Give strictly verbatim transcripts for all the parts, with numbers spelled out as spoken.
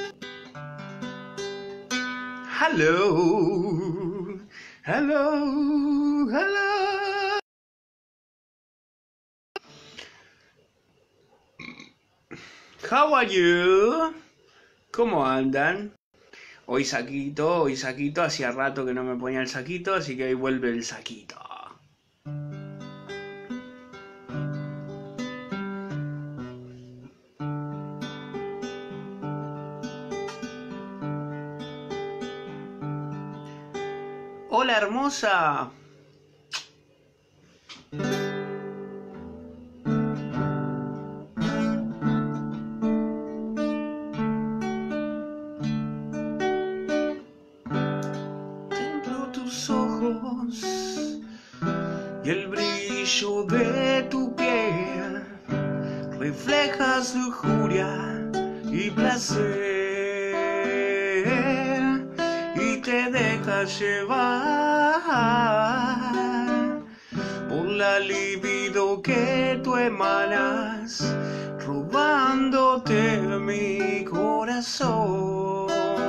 Hello, hello, hello. How are you? ¿Cómo andan? Hoy saquito, hoy saquito, hacía rato que no me ponía el saquito, así que hoy vuelve el saquito. Hola, hermosa. Templo tus ojos y el brillo de tu piel reflejas lujuria y placer y te dejas llevar por la libido que tú emanas, robándote mi corazón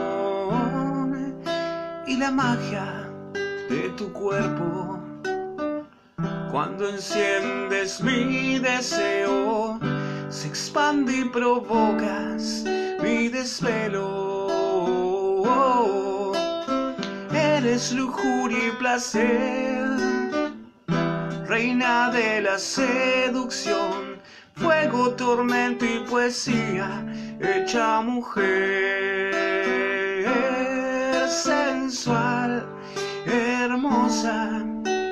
y la magia de tu cuerpo. Cuando enciendes mi deseo, se expande y provocas mi desvelo. Eres lujuria y placer, reina de la seducción, fuego, tormento y poesía, hecha mujer sensual, hermosa,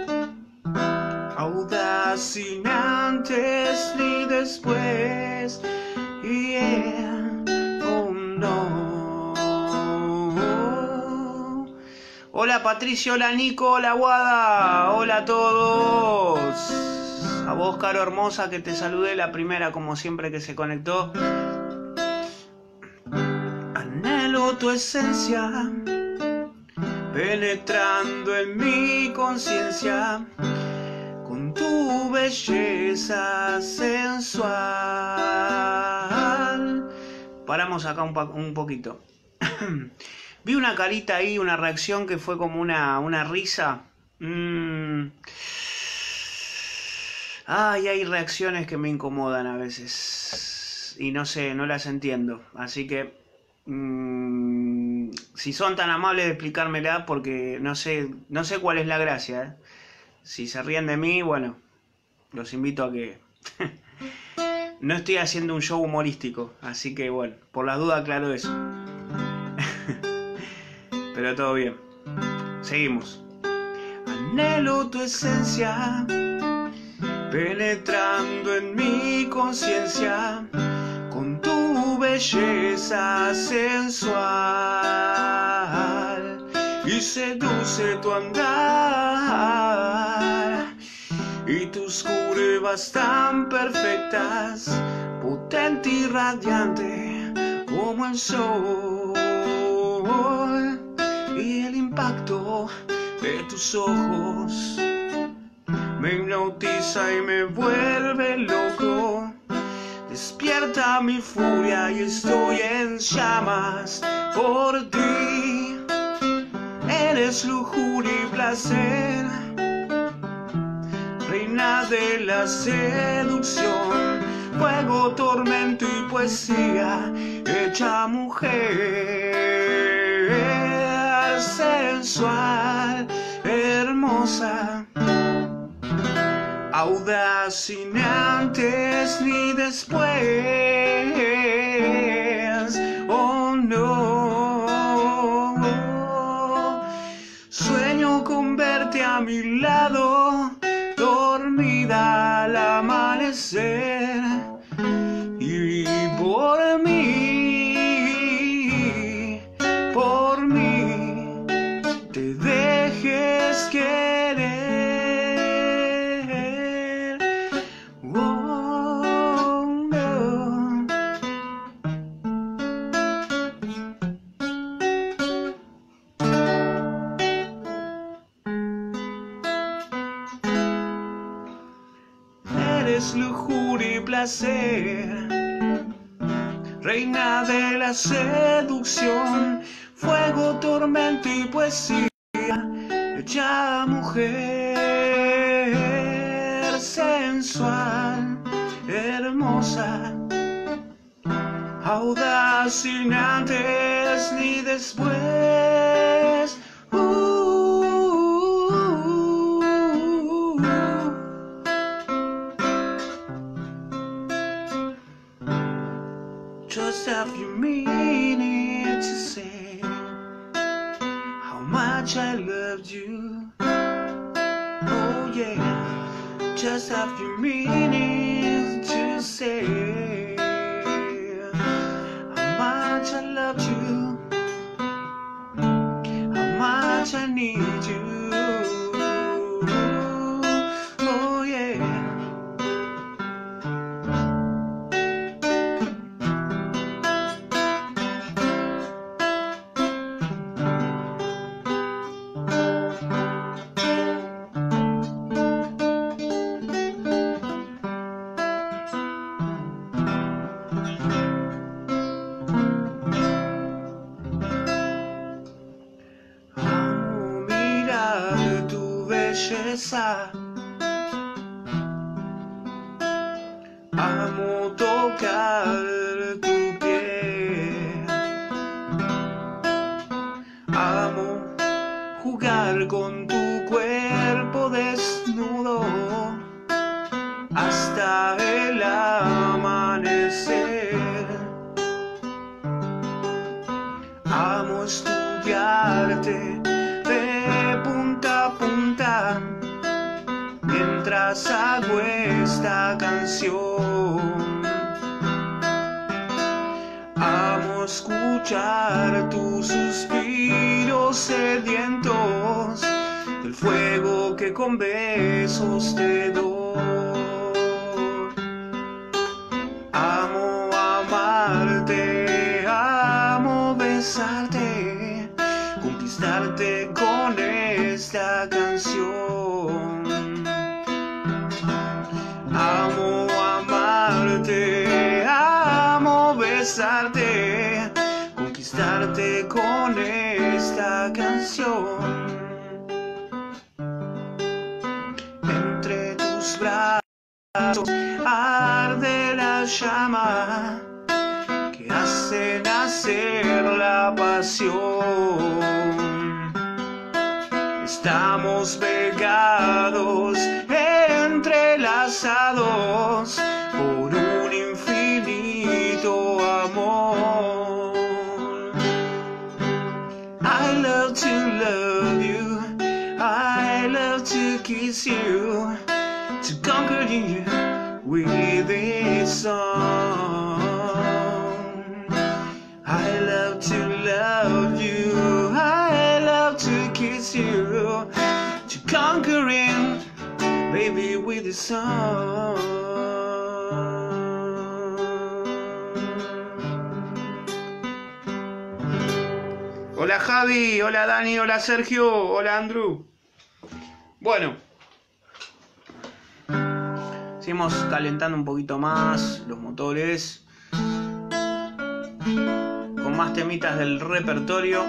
audaz sin antes ni después. Yeah, oh no. Hola Patricio, hola Nico, hola Guada, hola a todos. A vos, Caro hermosa, que te saludé la primera como siempre que se conectó. Anhelo tu esencia, penetrando en mi conciencia, con tu belleza sensual. Paramos acá un, un poquito. Vi una carita ahí, una reacción que fue como una, una risa. Mm. Ay, hay reacciones que me incomodan a veces. Y no sé, no las entiendo. Así que, mmm, si son tan amables de explicármela, porque no sé, no sé cuál es la gracia, ¿eh? Si se ríen de mí, bueno, los invito a que... No estoy haciendo un show humorístico, así que bueno, por las dudas aclaro eso. Pero todo bien. Seguimos. Anhelo tu esencia, penetrando en mi conciencia, con tu belleza sensual, y seduce tu andar, y tus curvas tan perfectas, potente y radiante como el sol, y el impacto de tus ojos me hipnotiza y me vuelve loco. Despierta mi furia y estoy en llamas por ti. Eres lujuria y placer, reina de la seducción, fuego, tormento y poesía, hecha mujer sensual, hermosa, audaz sin antes ni después. Oh no, sueño con verte a mi lado, dormida al amanecer, y por mí, por mí, te dejes querer. Oh, no. Eres lujuria y placer, reina de la seducción, fuego, tormento y poesía, bella mujer sensual, hermosa, audaz sin antes ni después. Just a few minutes to say how much I loved you. Oh yeah, just a few minutes to say how much I loved you, how much I need you. Oh yeah. Amo tocar tu piel, amo jugar con tu cuerpo desnudo hasta el amanecer. Amo estudiarte de punta a punta mientras hago esta canción. Amo escuchar tus suspiros sedientos del fuego que con besos te doy. Amo amarte, amo besarte, conquistarte con esta canción. Amo amarte, amo besarte, conquistarte con esta canción. Entre tus brazos arde la llama que hace nacer la pasión. Estamos pegados, entrelazados por un infinito amor. I love to love you, I love to kiss you, to conquer you with this song. I love to love you, I love to kiss you, to conquer him, baby, with the song. Hola Javi, hola Dani, hola Sergio, hola Andrew. Bueno, seguimos calentando un poquito más los motores con más temitas del repertorio.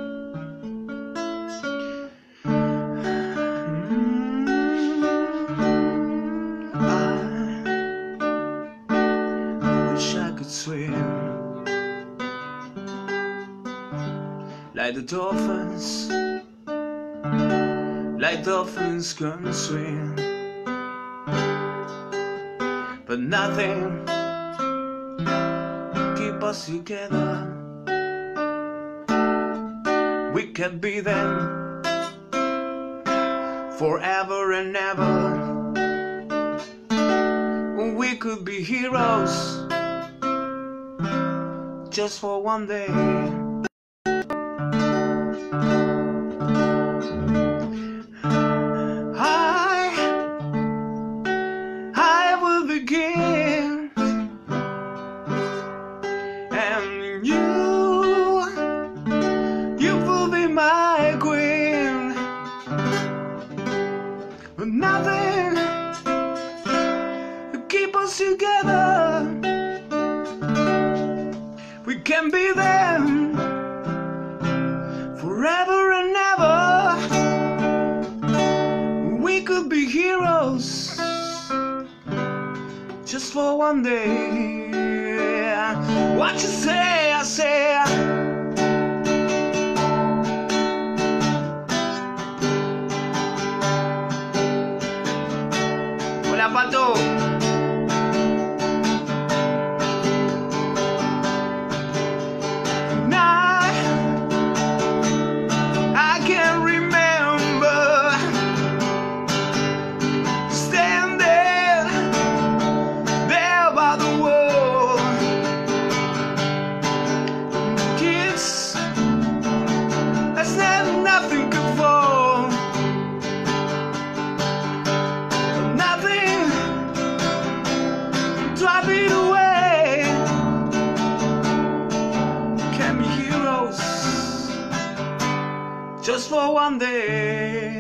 Like the dolphins, like dolphins can swim, but nothing keep us together. We can be them forever and ever. We could be heroes just for one day. Nothing keep us together. can be them forever and ever. We could be heroes just for one day. What you say, I say. Hola, Pato. Just for one day.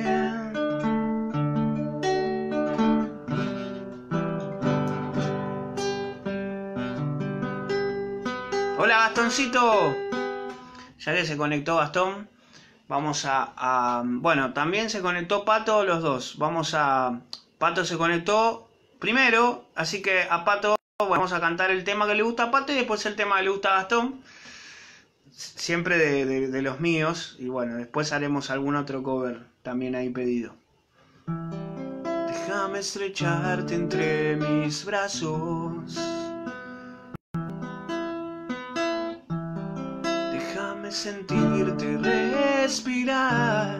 Hola, Gastoncito. Ya que se conectó Gastón, vamos a, a... Bueno, también se conectó Pato, los dos. Vamos a... Pato se conectó primero, así que a Pato vamos a cantar el tema que le gusta a Pato y después el tema que le gusta a Gastón. Siempre de, de, de los míos. Y bueno, después haremos algún otro cover también ahí pedido. Déjame estrecharte entre mis brazos. Déjame sentirte respirar.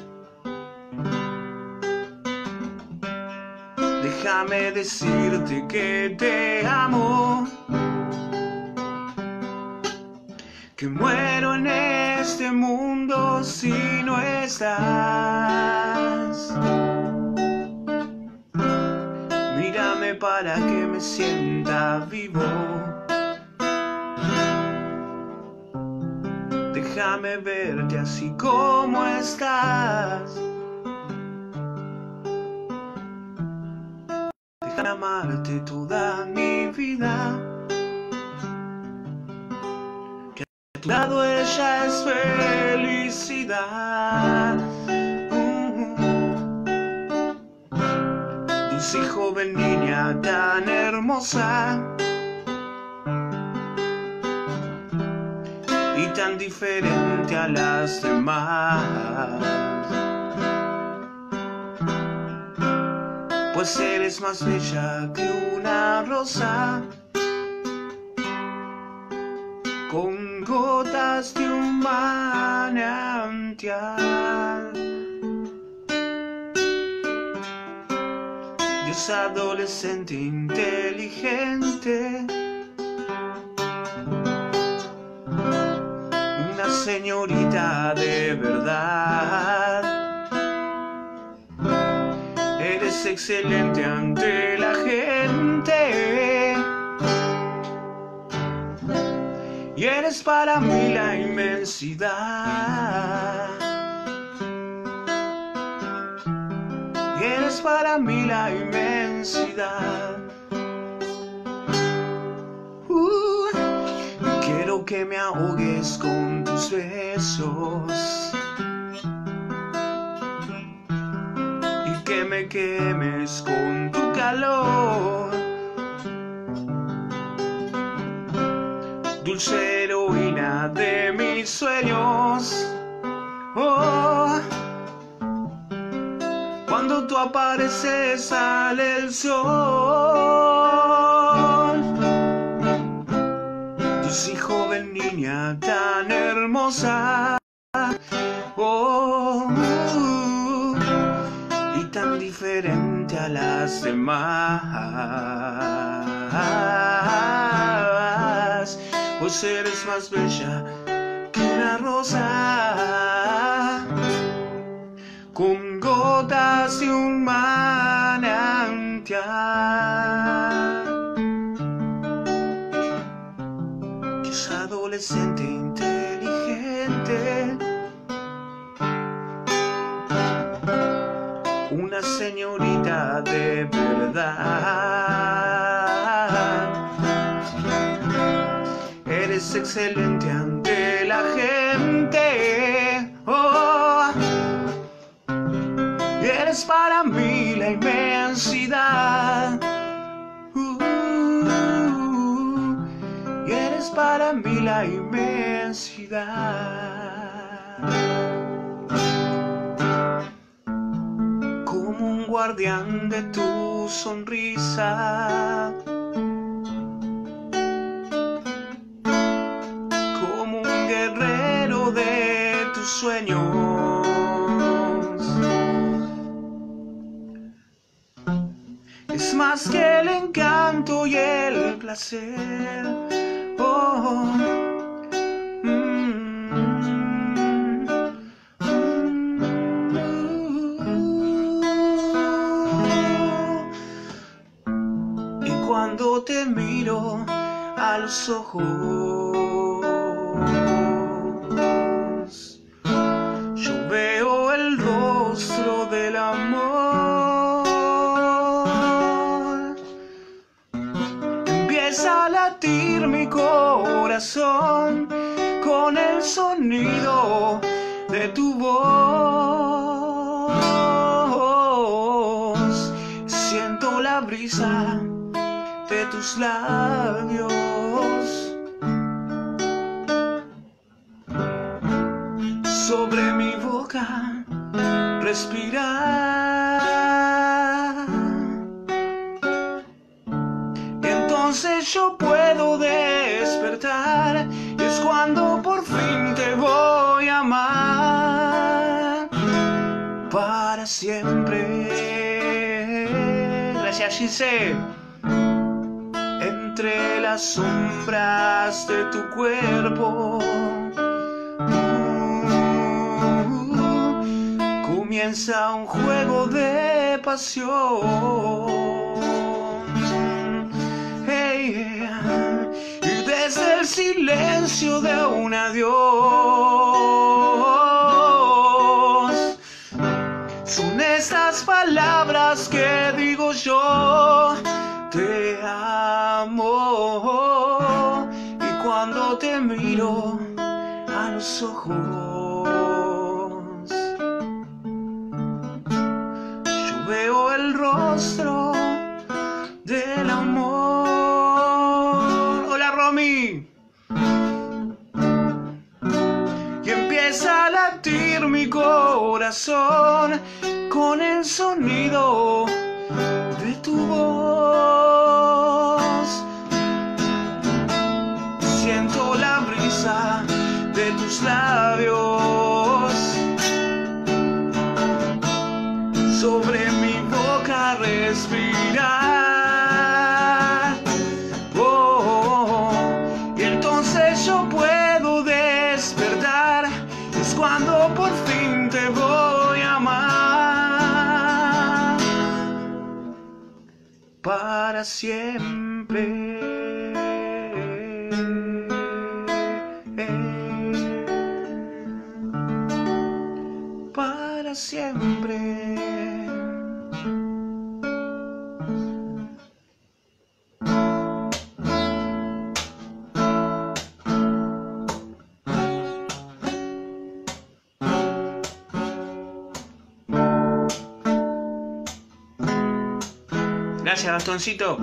Déjame decirte que te amo. Que muero en este mundo si no estás. Mírame para que me sienta vivo. Déjame verte así como estás. Déjame amarte toda mi vida. Lado ella es felicidad. uh-huh. Dulce y joven niña tan hermosa y tan diferente a las demás, pues eres más bella que una rosa con gotas de un manantial. Dios adolescente inteligente, una señorita de verdad. Eres excelente ante la gente. Y eres para mí la inmensidad. Y eres para mí la inmensidad. Uh, quiero que me ahogues con tus besos y que me quemes con tu calor. Dulce heroína de mis sueños. Oh, cuando tú apareces sale el sol. Dulce y joven niña tan hermosa. Oh, uh, y tan diferente a las demás, pues eres más bella que una rosa con gotas de un manantial. Que es adolescente inteligente, una señorita de verdad. Eres excelente ante la gente. Oh, eres para mí la inmensidad. Uh, y eres para mí la inmensidad. Como un guardián de tu sonrisa, como un guerrero de tus sueños. Es más que el encanto y el placer. Oh, mm, mm, y cuando te miro a los ojos, yo veo el rostro del amor. Empieza a latir mi corazón con el sonido de tu voz. Siento la brisa de tus labios sobre mi boca, respirar. Entonces yo puedo despertar, y es cuando por fin te voy a amar para siempre. Gracias, Gise. Entre las sombras de tu cuerpo comienza un juego de pasión. Hey, yeah. Y desde el silencio de un adiós son estas palabras que digo yo: te amo. Y cuando te miro a los ojos, yo veo el rostro del amor. Hola, Romy. Y empieza a latir mi corazón con el sonido de tu voz. Siento la brisa de tus labios sobre mi boca, respirar. Oh, y entonces yo puedo despertar, es cuando por fin te voy a amar para siempre. Para siempre. Gracias, Gastoncito.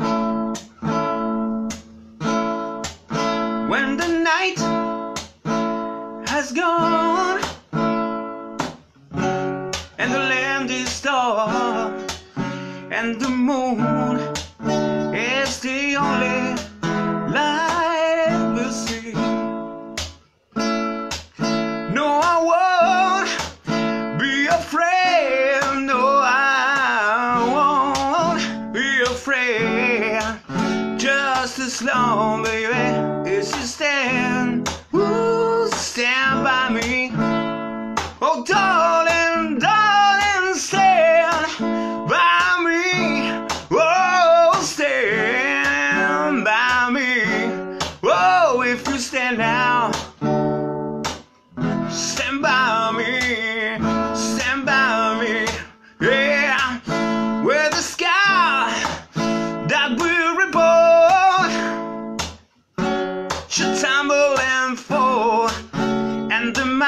When the night has gone and the land is dark and the moon is the only light we'll see. No, I won't be afraid. No, I won't be afraid. Just as long, baby, as you stand, ooh, stand by me. Oh, darling, darling, stand by me. Oh, stand by me. Oh, if you stand now, stand by me, stand by me. Yeah, where the sky that will report should tumble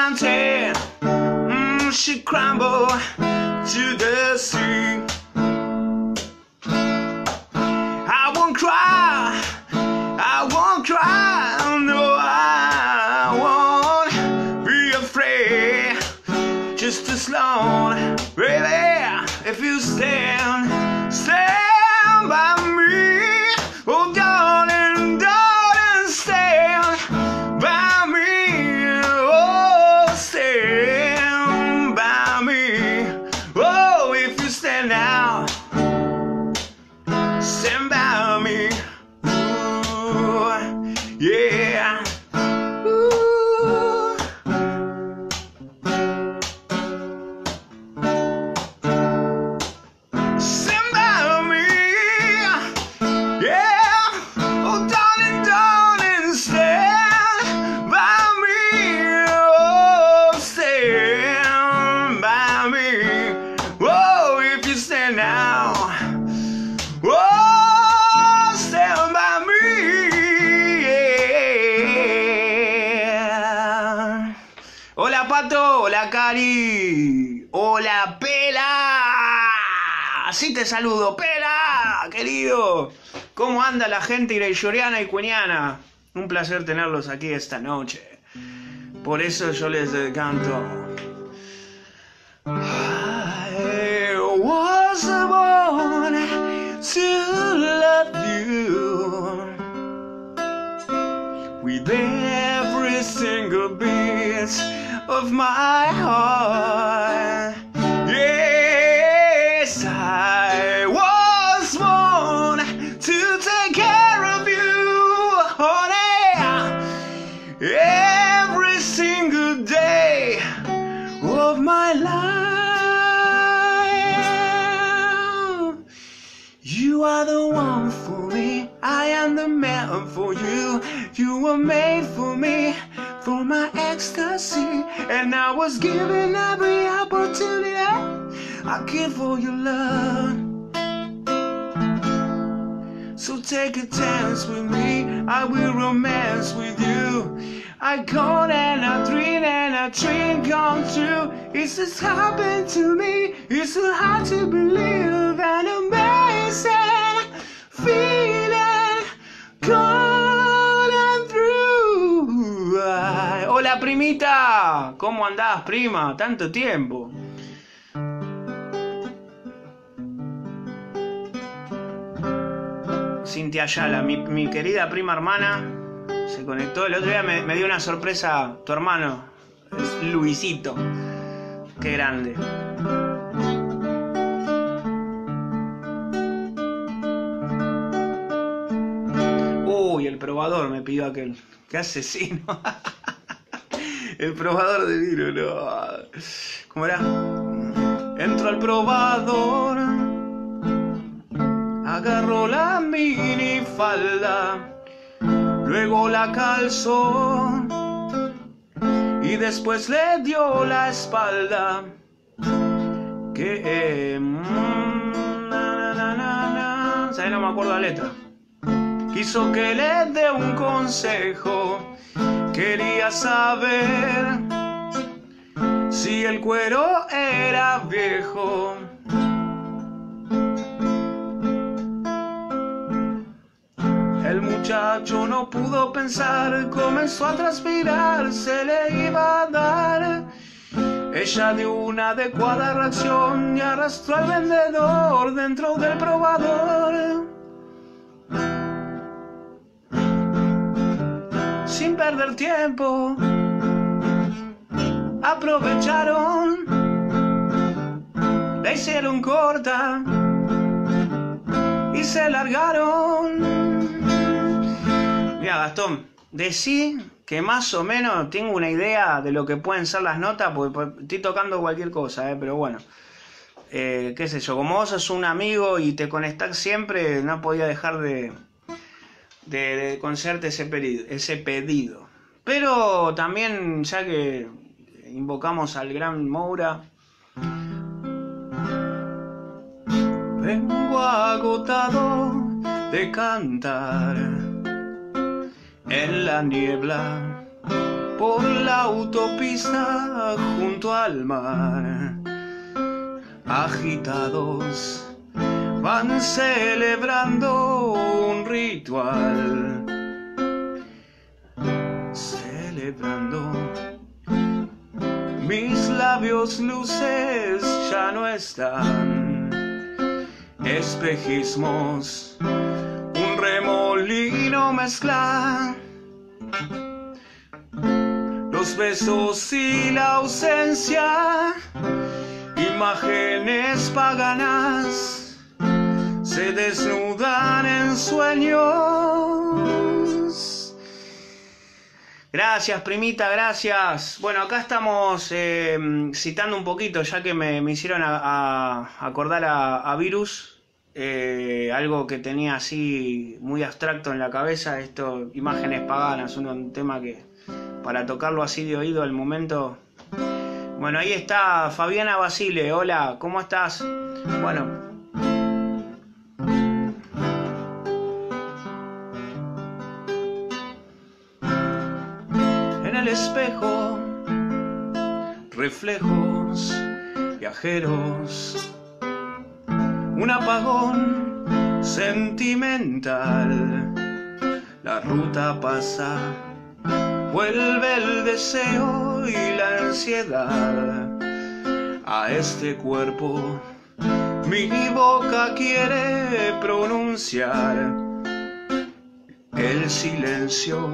mountain, mm, she crumbled to the sea. I won't cry, I won't cry, no, I won't be afraid. Just as long, baby, if you stand, stand by me. Oh, darling, darling, stand by me. Oh, stand by me. Oh, if you stand now, stand by me. Ooh, yeah. Ooh. Stand by me. Yeah. Oh, darling, darling, stand by me. Oh, stand by me. Whoa, if you stand now. Oh, stand by me, yeah. Hola, Pato. Hola, Cari. Hola, Pela. Así te saludo, Pela, querido. ¿Cómo anda la gente ireyoriana y cueniana? Un placer tenerlos aquí esta noche. Por eso yo les canto. I was born to love you with every single beat of my heart. Yes, I was born to take care of you, honey, every single day of my life. You are the one for me, I am the man for you. You were made for me, for my ecstasy, and I was given every opportunity I give for your love. So take a chance with me, I will romance with you. I go and I dream and a dream come true. It's just happened to me, it's so hard to believe. An amazing feeling going through. Ay, hola, primita, ¿cómo andás, prima? Tanto tiempo. Cintia Ayala, mi, mi querida prima hermana, se conectó. El otro día me, me dio una sorpresa tu hermano, Luisito. Qué grande. Uy, el probador me pidió aquel. Qué asesino. El probador de vino, no. ¿Cómo era? Entro al probador, agarró la minifalda, luego la calzó y después le dio la espalda. Que eh, mm, na, na, na, na, ¿sabes? No me acuerdo la letra. Quiso que le dé un consejo, quería saber si el cuero era viejo. El muchacho no pudo pensar, comenzó a transpirar, se le iba a dar. Ella dio una adecuada reacción y arrastró al vendedor dentro del probador. Sin perder tiempo, aprovecharon, la hicieron corta y se largaron. Mira, Gastón, decí que más o menos tengo una idea de lo que pueden ser las notas, porque estoy tocando cualquier cosa, eh, pero bueno, eh, qué sé yo, como vos sos un amigo y te conectás siempre, no podía dejar de, de, de concederte ese pedido, ese pedido. Pero también, ya que invocamos al gran Moura, vengo agotado de cantar en la niebla por la autopista junto al mar. Agitados van celebrando un ritual, celebrando. Mis labios luces ya no están, espejismos, un remolino mezcla los besos y la ausencia, imágenes paganas se desnudan en sueños. Gracias, primita, gracias. Bueno, acá estamos eh, citando un poquito, ya que me, me hicieron a, a acordar a, a Virus, eh, algo que tenía así muy abstracto en la cabeza, esto, imágenes paganas, un, un tema que para tocarlo así de oído al momento. Bueno, ahí está Fabiana Basile, hola, ¿cómo estás? Bueno. En el espejo, reflejos, viajeros, un apagón sentimental, la ruta pasa, vuelve el deseo y la ansiedad a este cuerpo, mi boca quiere pronunciar el silencio.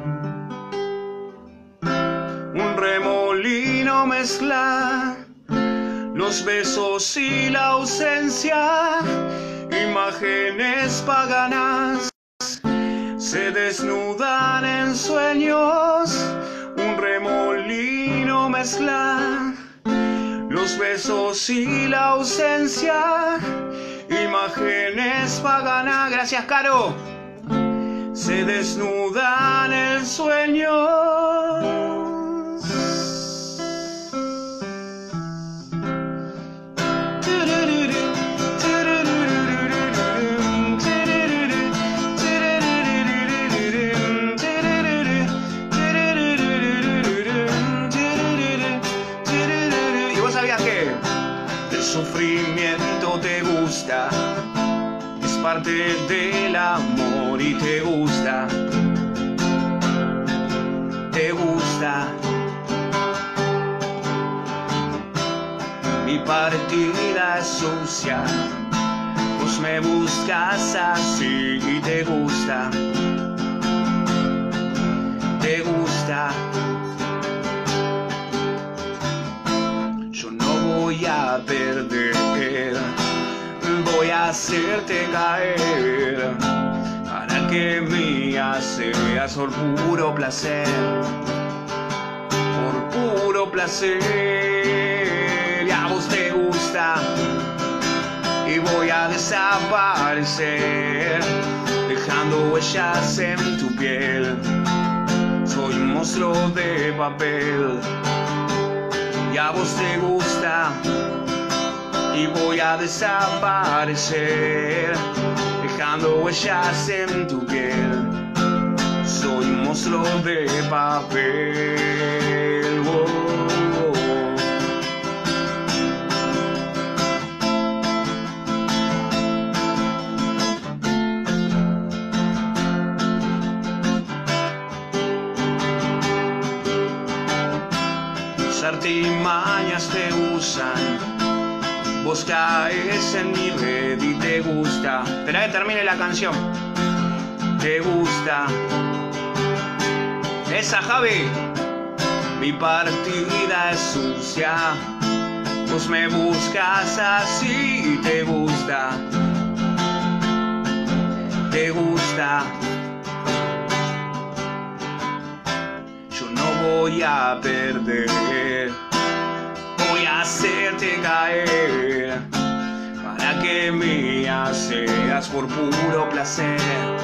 Un remolino mezcla los besos y la ausencia, imágenes paganas se desnudan en sueños. Un remolino mezcla los besos y la ausencia, imágenes paganas. Gracias, Caro. Se desnudan en sueños. Sufrimiento te gusta, es parte del amor y te gusta, te gusta. Mi partida es sucia, vos me buscas así y te gusta, te gusta. Voy a perder, voy a hacerte caer, para que mía seas por puro placer, por puro placer. Y a vos te gusta, y voy a desaparecer, dejando huellas en tu piel. Soy un monstruo de papel. Y a vos te gusta, y voy a desaparecer, dejando huellas en tu piel. Soy un monstruo de papel. Oh, oh. Artimañas te usan, vos caes en mi red y te gusta. Espera que termine la canción. Te gusta. Esa, Javi. Mi partida es sucia, vos me buscas así y te gusta, te gusta. Voy a perder, voy a hacerte caer, para que mía seas por puro placer,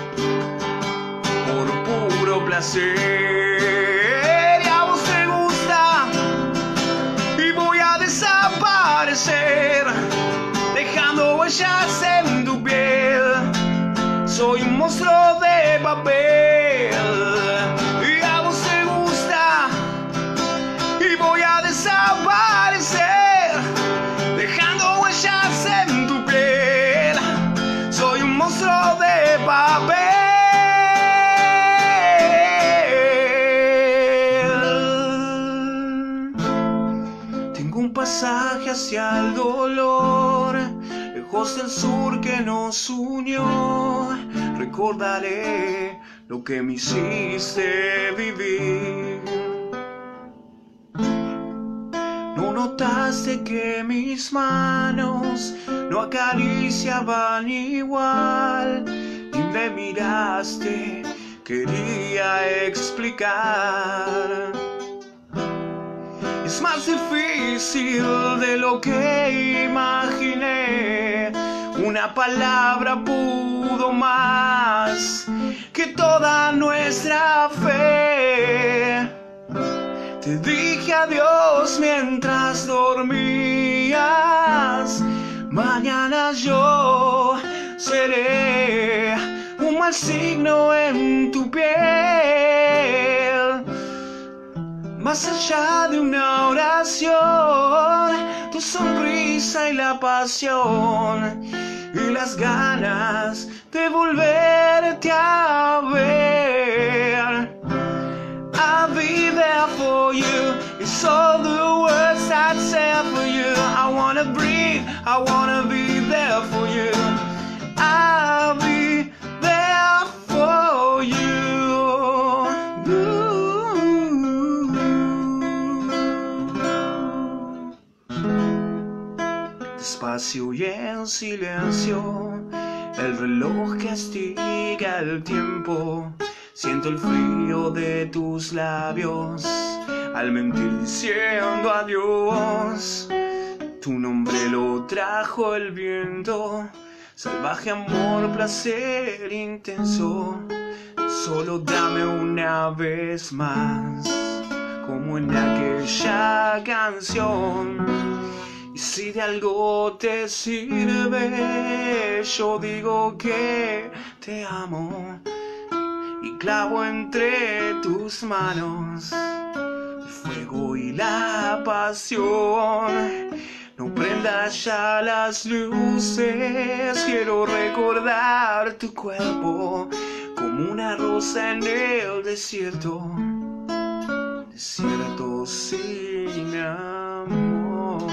por puro placer. Y a vos te gusta, y voy a desaparecer, dejando huellas en tu piel. Soy un monstruo de papel. Y a vos te gusta, papel. Tengo un pasaje hacia el dolor, lejos del sur que nos unió. Recordaré lo que me hiciste vivir. ¿No notaste que mis manos no acariciaban igual? Y me miraste, quería explicar. Es más difícil de lo que imaginé. Una palabra pudo más que toda nuestra fe. Te dije adiós mientras dormías. Mañana yo seré un mal signo en tu piel. Más allá de una oración, tu sonrisa y la pasión y las ganas de volverte a ver. I'll be there for you. It's all the words I'd say for you. I wanna breathe, I wanna be there for you. I'll be there for you. Despacio y en silencio, el reloj castiga el tiempo. Siento el frío de tus labios al mentir diciendo adiós. Tu nombre lo trajo el viento, salvaje amor, placer intenso. Solo dame una vez más, como en aquella canción. Y si de algo te sirve, yo digo que te amo. Y clavo entre tus manos el fuego y la pasión. No prendas ya las luces, quiero recordar tu cuerpo como una rosa en el desierto, desierto sin amor.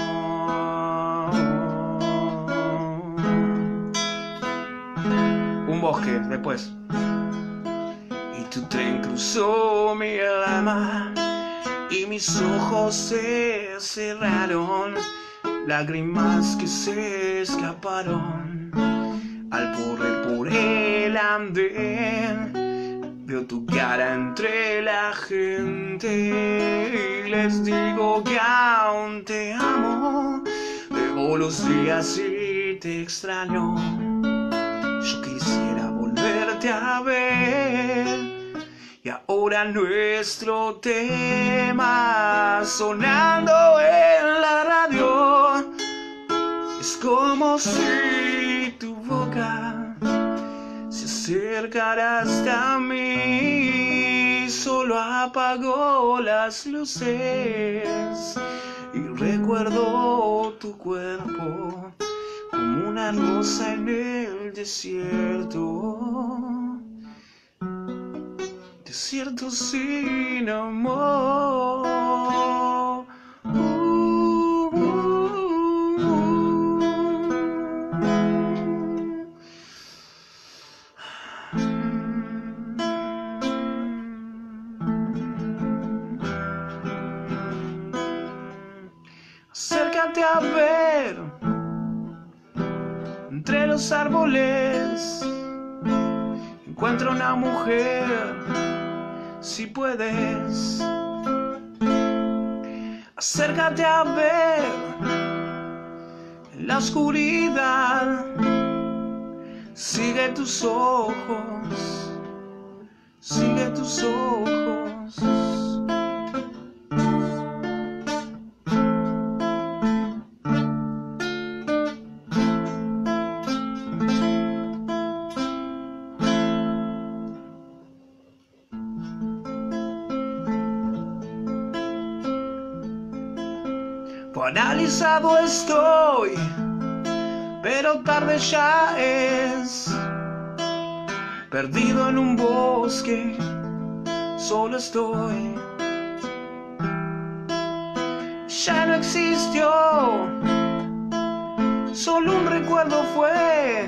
Un bosque después. Tu tren cruzó mi alma y mis ojos se cerraron, lágrimas que se escaparon al correr por el andén. Veo tu cara entre la gente y les digo que aún te amo. Veo los días y te extraño. Yo quisiera volverte a ver. Y ahora nuestro tema sonando en la radio. Es como si tu boca se acercara hasta mí. Solo apagó las luces y recuerdo tu cuerpo como una rosa en el desierto. Desierto sin amor. Uh, uh, uh. Acércate a ver entre los árboles. Encuentra una mujer, si puedes. Acércate a ver en la oscuridad. Sigue tus ojos, sigue tus ojos. Paralizado estoy, pero tarde ya es. perdido en un bosque, solo estoy. Ya no existió, solo un recuerdo fue,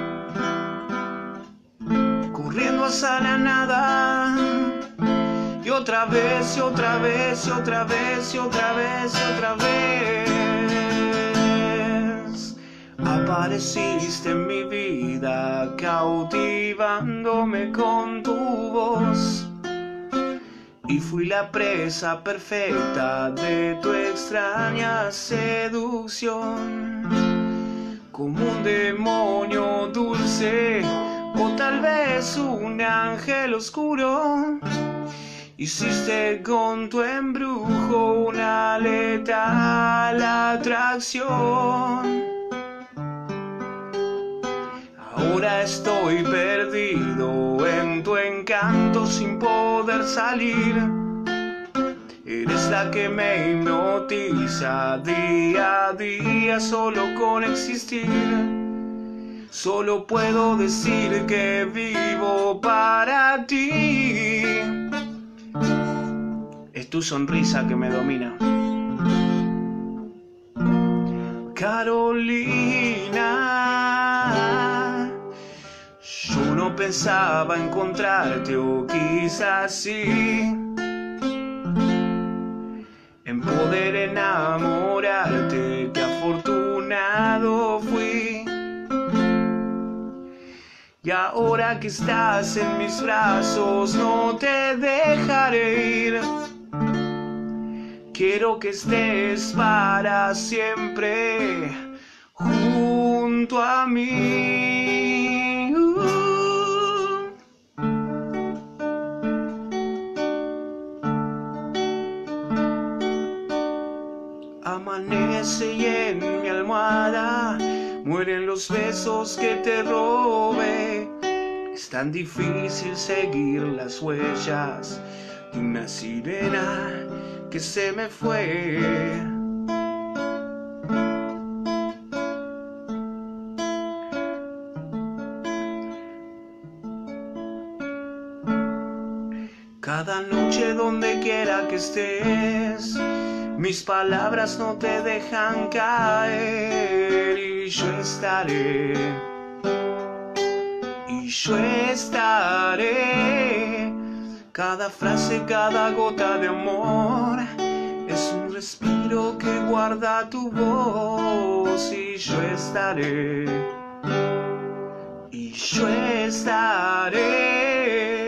corriendo hacia la nada. Y otra vez, y otra vez, y otra vez, y otra vez, y otra vez. Apareciste en mi vida, cautivándome con tu voz. Y fui la presa perfecta de tu extraña seducción. Como un demonio dulce, o tal vez un ángel oscuro, hiciste con tu embrujo una letal atracción. Ahora estoy perdido en tu encanto sin poder salir. Eres la que me hipnotiza día a día solo con existir. Solo puedo decir que vivo para ti. Es tu sonrisa que me domina. Carolina, yo no pensaba encontrarte, o quizás sí, en poder enamorarte. Qué afortunado fui. Y ahora que estás en mis brazos, no te dejaré ir. Quiero que estés para siempre junto a mí. Uh. Amanece y en mi almohada mueren los besos que te robé. Es tan difícil seguir las huellas de una sirena que se me fue. Cada noche donde quiera que estés, mis palabras no te dejan caer. Y yo estaré, y yo estaré. Cada frase, cada gota de amor es un respiro que guarda tu voz. Y yo estaré, y yo estaré.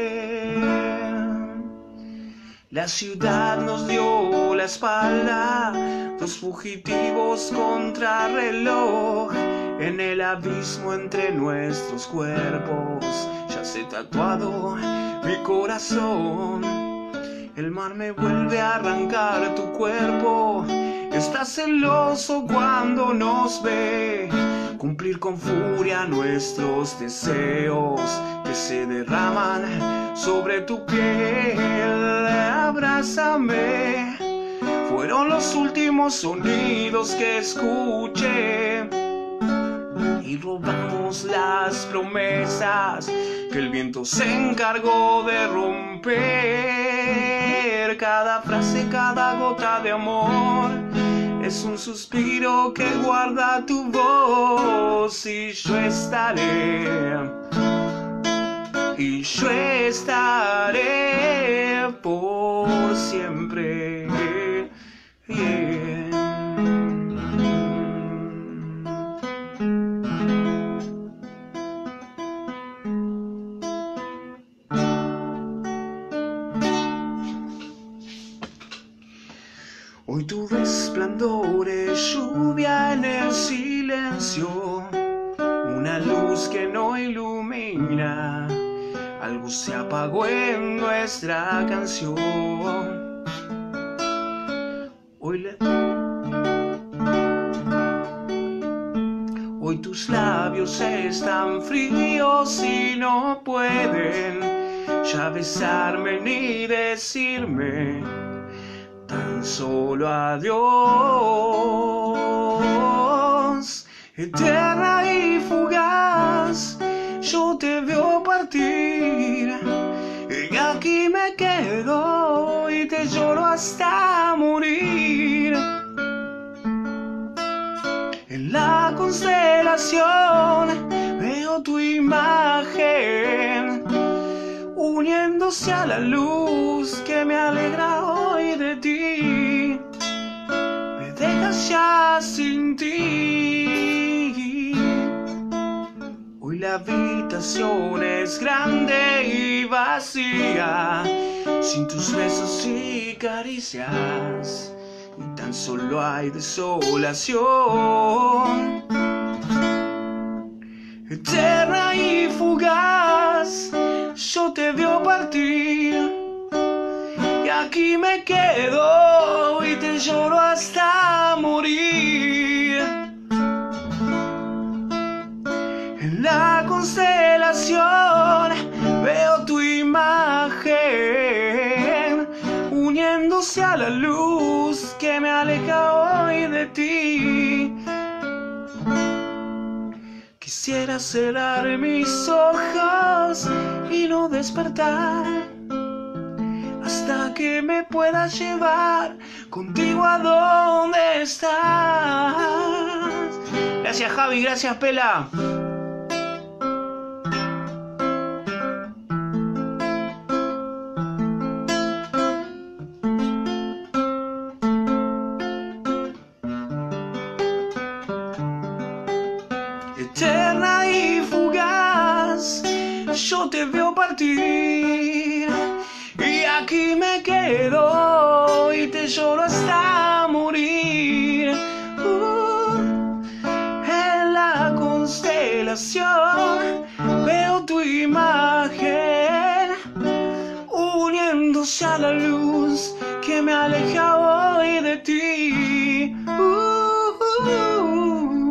La ciudad nos dio la espalda, dos fugitivos contra reloj. En el abismo entre nuestros cuerpos yace tatuado mi corazón. El mar me vuelve a arrancar tu cuerpo. Está celoso cuando nos ve. Cumplir con furia nuestros deseos que se derraman sobre tu piel. Abrázame. Fueron los últimos sonidos que escuché. Y robamos las promesas que el viento se encargó de romper. Cada frase, cada gota de amor es un suspiro que guarda tu voz. Y yo estaré, y yo estaré por siempre. Yeah. Hoy tu resplandor es lluvia en el silencio, una luz que no ilumina, algo se apagó en nuestra canción. Hoy, le... Hoy tus labios están fríos y no pueden ya besarme ni decirme tan solo adiós. Eterna y fugaz, yo te veo partir y aquí me quedo y te lloro hasta morir. En la constelación veo tu imagen uniéndose a la luz que me alegra hoy de ti. Me dejas ya sin ti. Hoy la habitación es grande y vacía, sin tus besos y caricias, y tan solo hay desolación. Eterna y fugaz, yo te veo partir y aquí me quedo y te lloro hasta morir. En la constelación veo tu imagen uniéndose a la luz que me aleja hoy de ti. Quisiera cerrar mis ojos y no despertar hasta que me puedas llevar contigo a donde estás. Gracias Javi, gracias Pela. Eterna y fugaz, yo te veo partir y aquí me quedo y te lloro hasta morir. Uh, en la constelación veo tu imagen uniéndose a la luz que me aleja hoy de ti. Uh, uh, uh.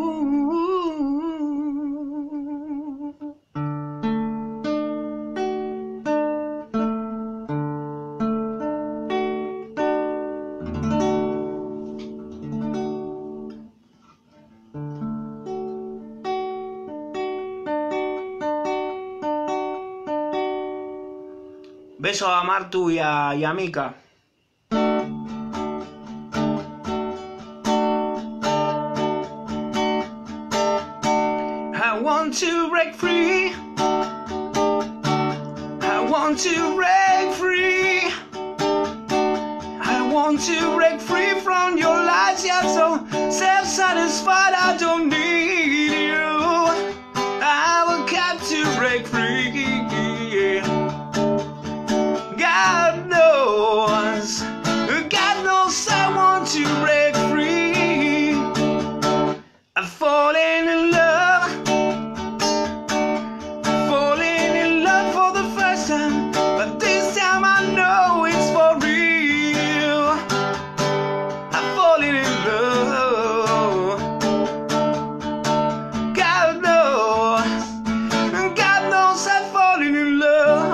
Beso a Martu y a, y a Mika. I want to break free. I want to break free. I want to break free from your lies. You're so self-satisfied, I don't need you. I will have to break free. God knows, God knows I want to break free. I'm falling in love, falling in love for the first time, but this time I know it's for real. I'm falling in love. God knows, God knows I'm falling in love.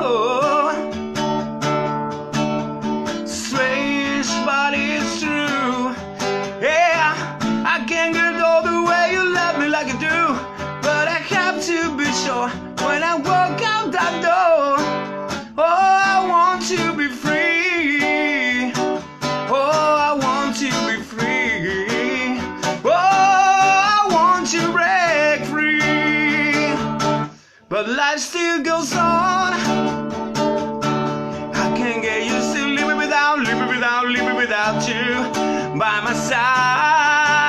When I walk out that door, oh, I want to be free. Oh, I want to be free. Oh, I want to break free. But life still goes on. I can't get used to living without, living without, living without you by my side.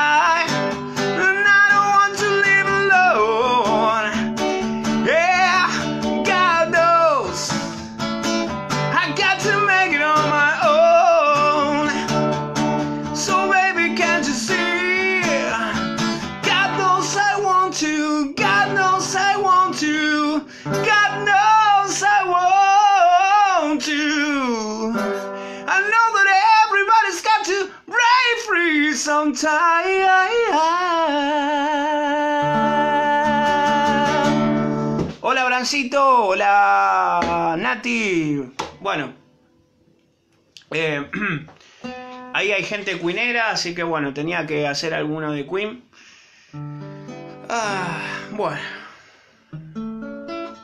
Hola Brancito, hola Nati. Bueno, eh, ahí hay gente queenera, así que bueno, tenía que hacer alguno de Queen. Ah, bueno.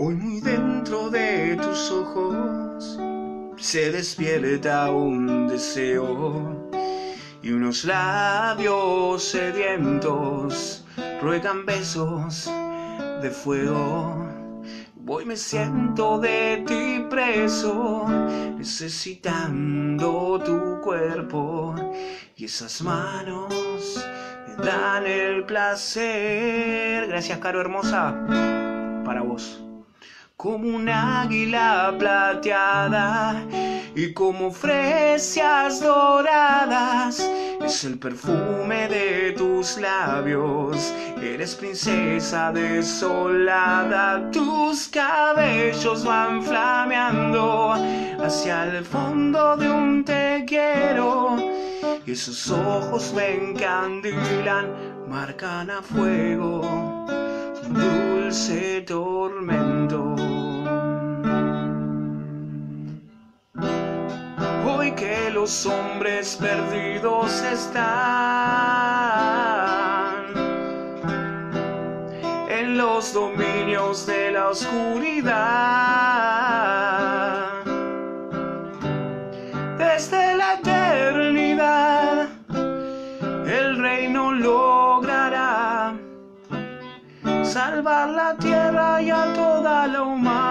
Hoy muy dentro de tus ojos se despierta un deseo y unos labios sedientos ruegan besos de fuego. Hoy me siento de ti preso, necesitando tu cuerpo y esas manos me dan el placer. Gracias, Caro hermosa, para vos. Como un águila plateada y como fresias doradas es el perfume de tus labios. Eres princesa desolada, tus cabellos van flameando hacia el fondo de un te quiero y esos ojos me encandilan, marcan a fuego un dulce tormento. Hoy que los hombres perdidos están en los dominios de la oscuridad, desde la eternidad el reino logrará salvar la tierra y a toda la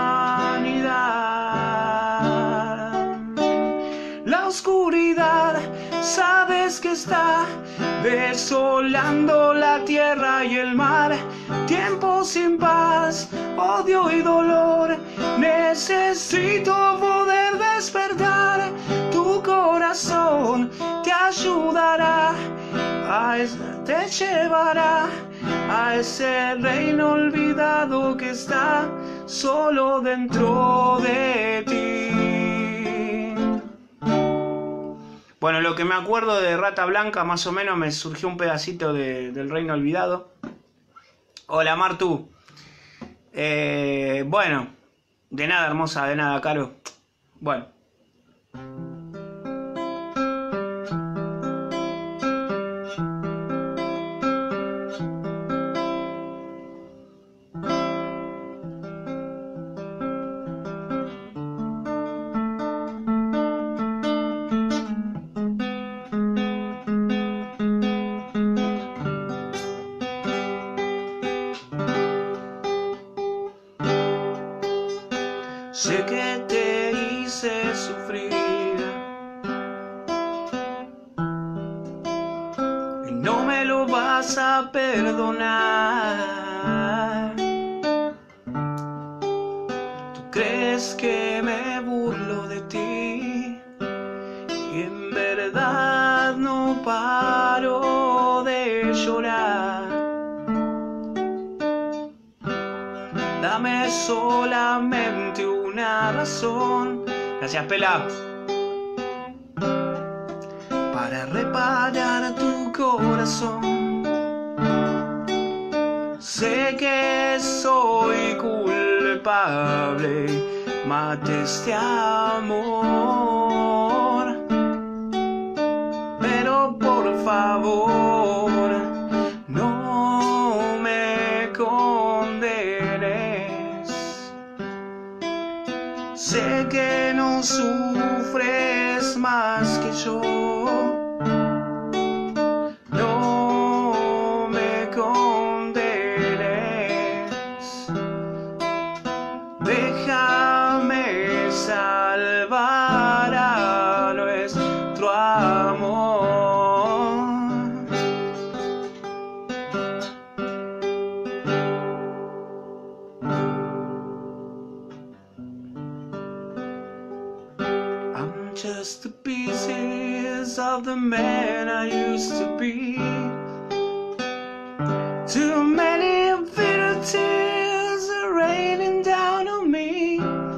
humanidad. La oscuridad, sabes que está desolando la tierra y el mar. Tiempo sin paz, odio y dolor. Necesito poder despertar. Tu corazón te ayudará, a esa te llevará a ese reino olvidado que está solo dentro de ti. Bueno, lo que me acuerdo de Rata Blanca, más o menos me surgió un pedacito de, del reino olvidado. Hola, Martu. Eh, bueno, de nada, hermosa, de nada, Caro. Bueno. Sé que te hice sufrir y no me lo vas a perdonar. Tú crees que me burlo de ti y en verdad no paro de llorar. Dame solamente una razón, gracias Pela, para reparar tu corazón. Sé que soy culpable, mate este amor, pero por favor no me condenes. Sé que no sufres más que yo. No me condenes. Déjame salvar a nuestro amor. Just the pieces of the man I used to be. Too many bitter tears are raining down on me.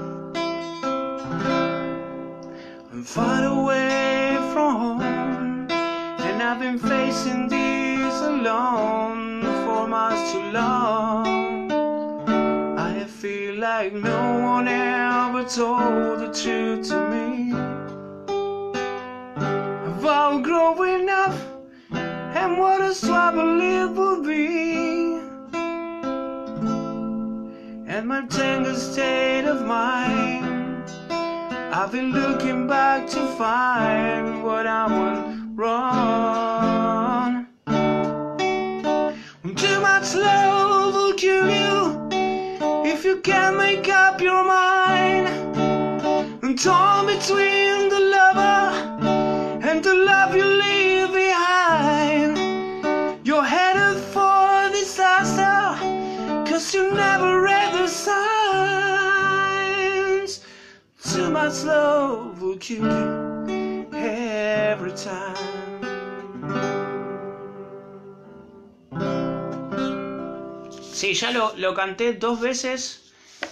I'm far away from home, and I've been facing these alone for much too long. I feel like no one ever told the truth to me. I've growing up, and what a struggle it will be. And at my tangled state of mind. I've been looking back to find what I went wrong. Too much love will kill you if you can't make up your mind. And torn between the lover and the love you leave behind. You're headed for disaster, cause you never read the signs. Too much love will kill you every time. Sí, ya lo, lo canté dos veces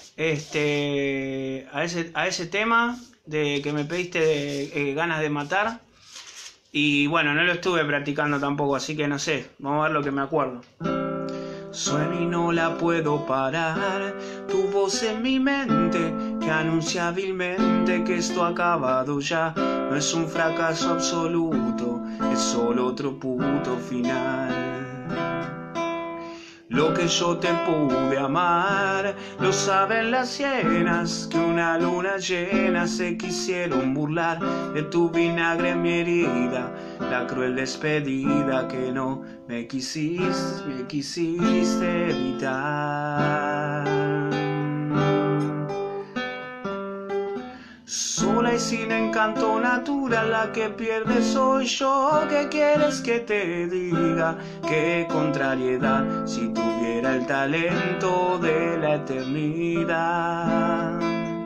este, a, ese, a ese tema de que me pediste de, eh, ganas de matar. Y bueno, no lo estuve practicando tampoco, así que no sé, vamos a ver lo que me acuerdo. Suena y no la puedo parar, tu voz en mi mente que anuncia hábilmente que esto ha acabado ya. No es un fracaso absoluto, es solo otro puto final. Lo que yo te pude amar, lo saben las hienas que una luna llena se quisieron burlar de tu vinagre en mi herida, la cruel despedida que no me quisiste, me quisiste evitar. Sola y sin encanto natural, la que pierde soy yo. ¿Qué quieres que te diga? Qué contrariedad si tuviera el talento de la eternidad.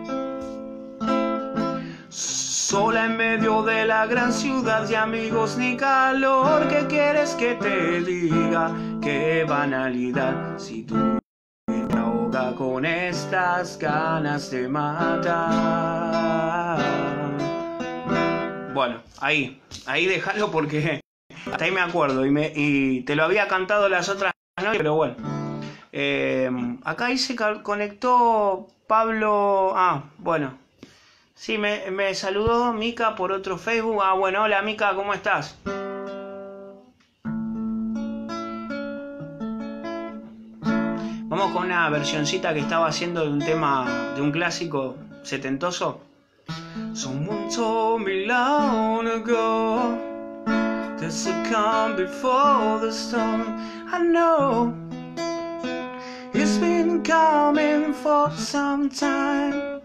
Sola en medio de la gran ciudad, y amigos ni calor. ¿Qué quieres que te diga? Qué banalidad si tú me ahoga con estas ganas de matar. Bueno, ahí, ahí déjalo porque hasta ahí me acuerdo y, me, y te lo había cantado las otras noches, pero bueno. Eh, acá ahí se conectó Pablo. Ah, bueno. Sí, me, me saludó Mica por otro Facebook. Ah, bueno, hola Mica, ¿cómo estás? Vamos con una versioncita que estaba haciendo de un tema, de un clásico setentoso. Someone told me long ago there's a calm before the storm. I know it's been coming for some time.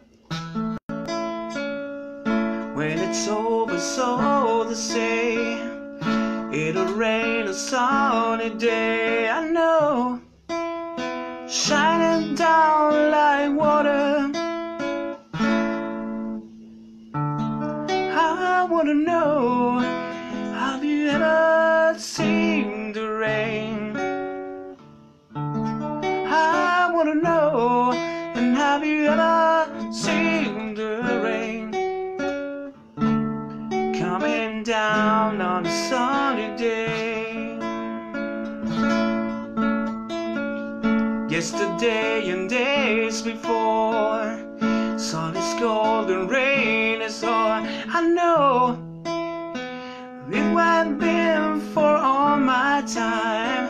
When it's over, so they say, it'll rain a sunny day. I know, shining down like water. I wanna know, have you ever seen the rain? I wanna know, and have you ever seen the rain coming down on a sunny day? Yesterday and days before, sun is cold and rain is hard. I know it won't be for all my time,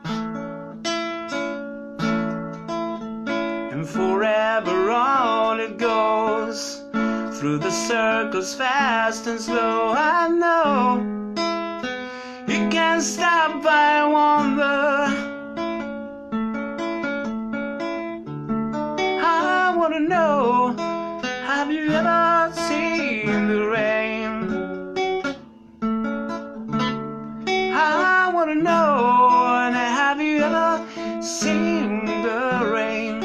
and forever on it goes, through the circles fast and slow. I know you can't stop, I wonder. I wanna know, have you ever seen the rain? I wanna know, and have you ever seen the rain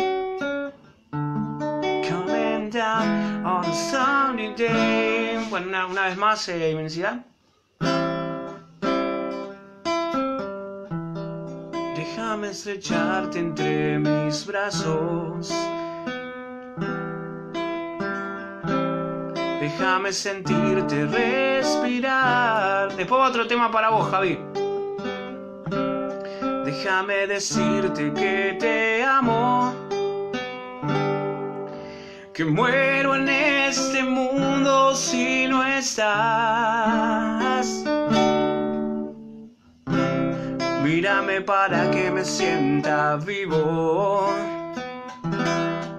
coming down on a sunny day? Bueno, una, una vez más, eh, inmensidad. Déjame estrecharte entre mis brazos. Déjame sentirte respirar. Después va otro tema para vos, Javi. Déjame decirte que te amo, que muero en este mundo si no estás. Mírame para que me sienta vivo.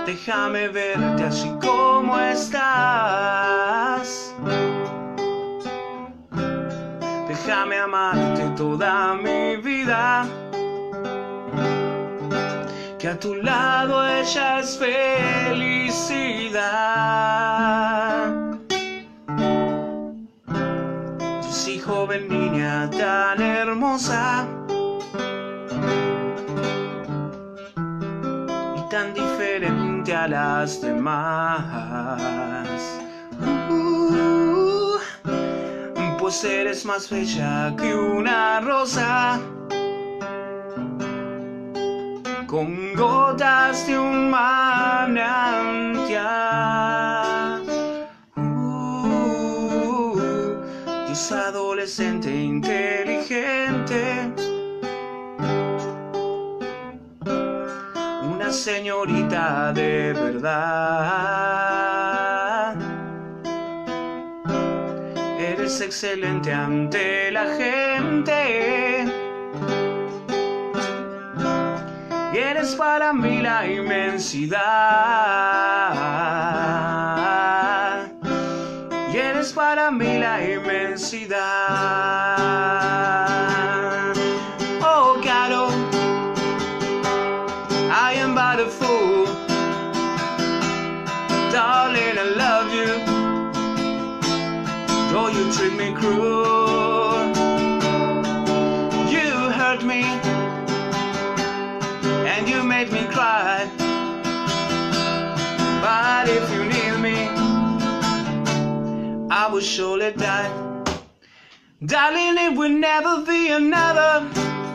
déjame verte así como estás. Déjame amarte toda mi vida, que a tu lado ella es felicidad. Yo soy joven niña tan hermosa y tan diferente a las demás. Uh, pues eres más bella que una rosa, con gotas de un manantial. Uh, Dios adolescente inteligente, una señorita de verdad. Eres excelente ante la gente y eres para mí la inmensidad. Y eres para mí la inmensidad. Oh, Carol, I am but a fool. Darling, I love you, though you treat me cruel. You hurt me and you made me cry, but if you need me, I will surely die. Darling, it will never be another,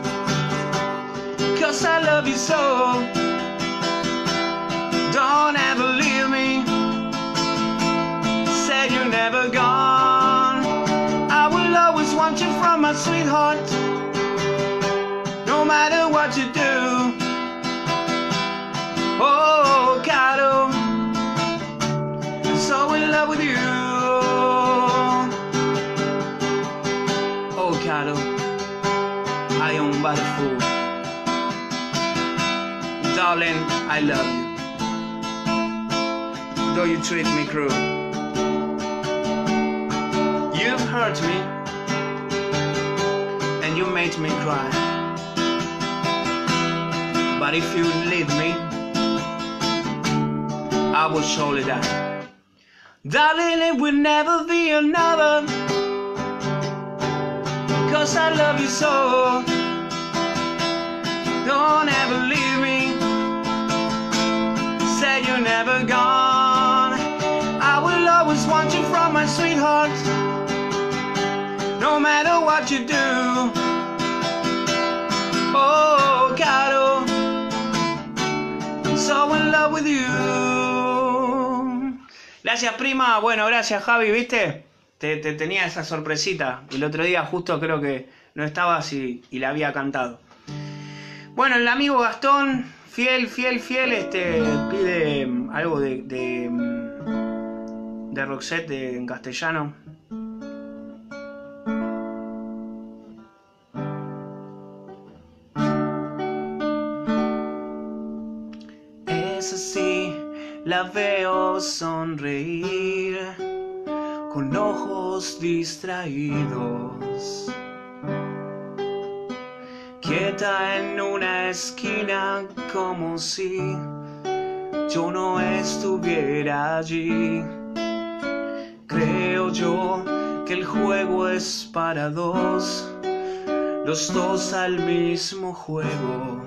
'cause I love you so. Don't ever leave me, said you're never gone. I will always want you from my sweetheart, no matter what you do. Oh, Carol, I'm so in love with you. Oh, Carol, I am but a fool. Darling, I love you, though you treat me cruel. You've hurt me and you made me cry, but if you leave me, I will surely die. Darling, it will never be another, 'cause I love you so. Don't ever leave me, say you're never gone. I will always want you from my sweetheart, no matter what you do. Oh, Carol, I'm so in love with you. Gracias, prima. Bueno, gracias, Javi, ¿viste? Te, te tenía esa sorpresita. El otro día justo creo que no estabas y, y la había cantado. Bueno, el amigo Gastón, fiel, fiel, fiel, este, pide algo de, de, de Roxette de, en castellano. Es así, la veo sonreír con ojos distraídos, quieta en una esquina como si yo no estuviera allí. Creo yo que el juego es para dos, los dos al mismo juego,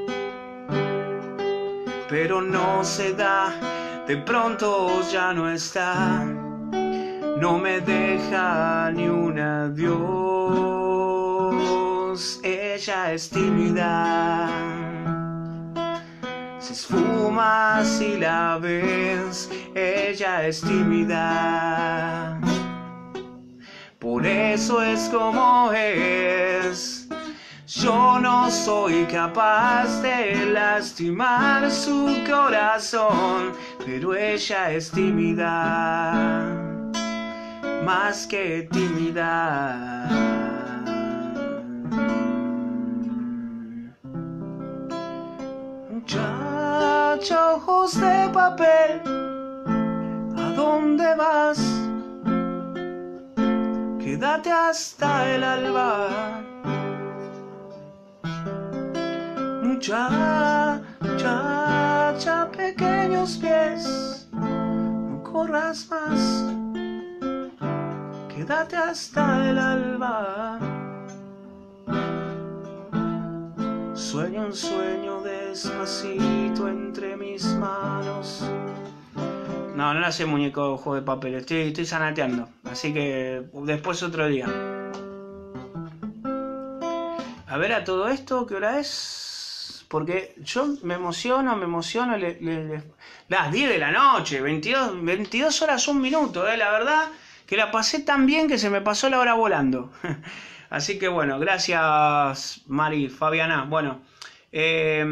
pero no se da, de pronto ya no está, no me deja ni un adiós. Ella es tímida, se esfuma si la ves. Ella es tímida, por eso es como es. Yo no soy capaz de lastimar su corazón, pero ella es tímida, más que tímida. Cha, muchacha ojos de papel, ¿a dónde vas? Quédate hasta el alba. Muchacha, muchacha, pequeños pies, no corras más. Quédate hasta el alba. Sueño un sueño despacito entre mis manos. No, no le hace muñeco ojo de papel, estoy, estoy sanateando. Así que después otro día. A ver, a todo esto, ¿qué hora es? Porque yo me emociono, me emociono. Le, le, le... Las diez de la noche, veintidós, veintidós horas, un minuto, ¿eh? La verdad que la pasé tan bien que se me pasó la hora volando. Así que bueno, gracias Mari, Fabiana. Bueno, eh,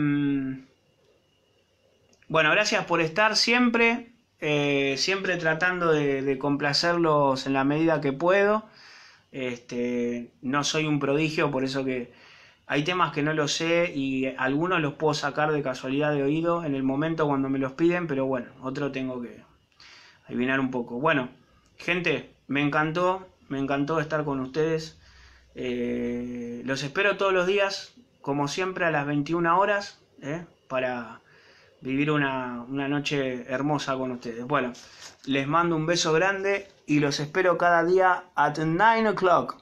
bueno, gracias por estar siempre. Eh, siempre tratando de, de complacerlos en la medida que puedo. Este, no soy un prodigio, por eso que hay temas que no lo sé y algunos los puedo sacar de casualidad de oído en el momento cuando me los piden, pero bueno, otro tengo que adivinar un poco. Bueno, gente, me encantó, me encantó estar con ustedes. Eh, los espero todos los días, como siempre, a las veintiuna horas, eh, para vivir una, una noche hermosa con ustedes. Bueno, les mando un beso grande y los espero cada día at nine o'clock.